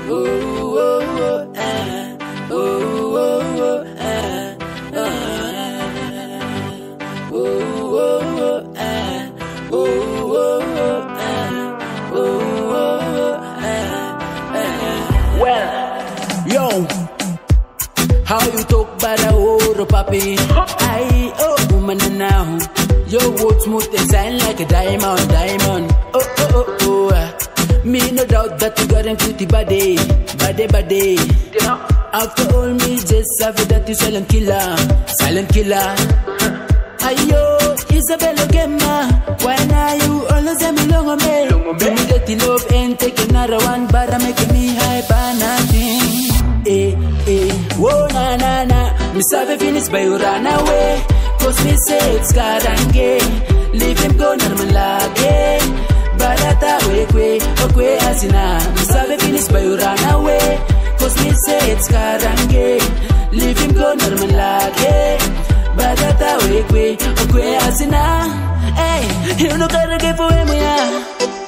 How you talk about a old papi? I woman now. Your words smooth and shine like a diamond. Me no doubt that you got a pretty body. After all, me just have that you silent killer. Ayo, Isabella Gemma, why now you always have me long on me? Give me dirty love and take another one, but I'm making me hyper nothing. Whoa, na. Me sabe finish by you run away. Cause me say it's karange. Leave him go normal lage. Barata okwe asina. Me sabe finish by you run away. Cause me say it's karange. Leave him go normal lage. Barata okwe asina. Hey, you know karange for him, yeah.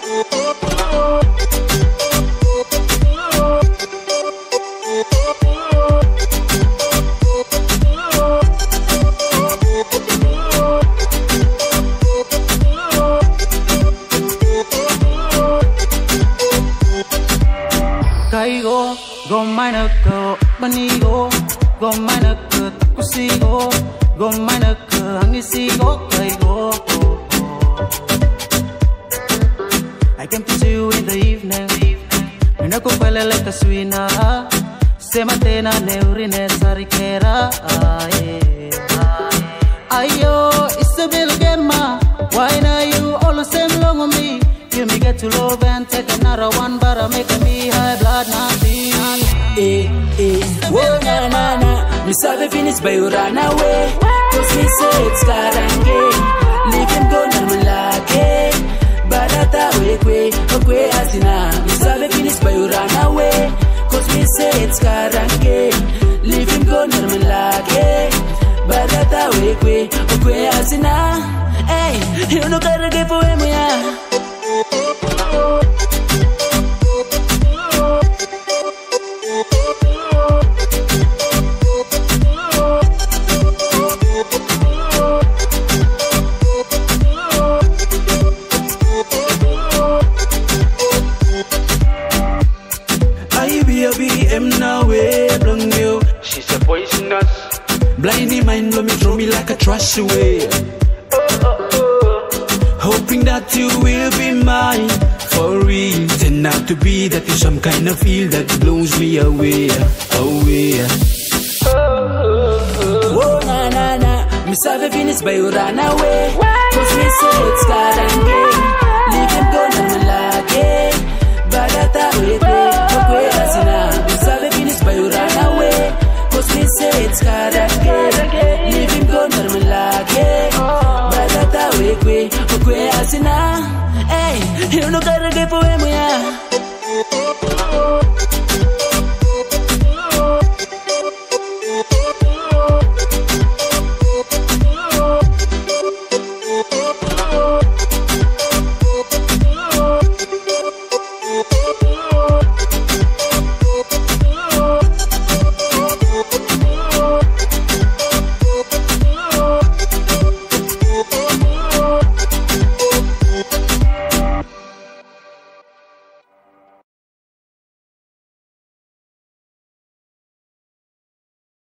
Kaigo, go minor go, banigo, go minor go, kusigo, go minor go, angisigo, kaigo. I came to see you in the evening. Mina kupele like a swina, sematena neurine sarikera. Ayo, Isabel Gemma, why now you all the same long on me? You me get to love and take another one, but I'm making me high blood nothing. Whoa, na. Me sabe finish by you run away. Cause me say it's karange. Leave him go normal lage. Barata okwe asina. Me sabe finish by you run away. Cause me say it's karange. Leave him go normal lage. Barata okwe asina. Hey, you know karange for him, yeah. BM now way blung you. She's a poisonous. Blindy mind blow me, throw me like a trash away. Hoping that you will be mine for real. Turn out to be that is some kind of feel that blows me away. Whoa, na. Me sabe finish by you run away. Cause me say it's karange. Leave him go normal lage.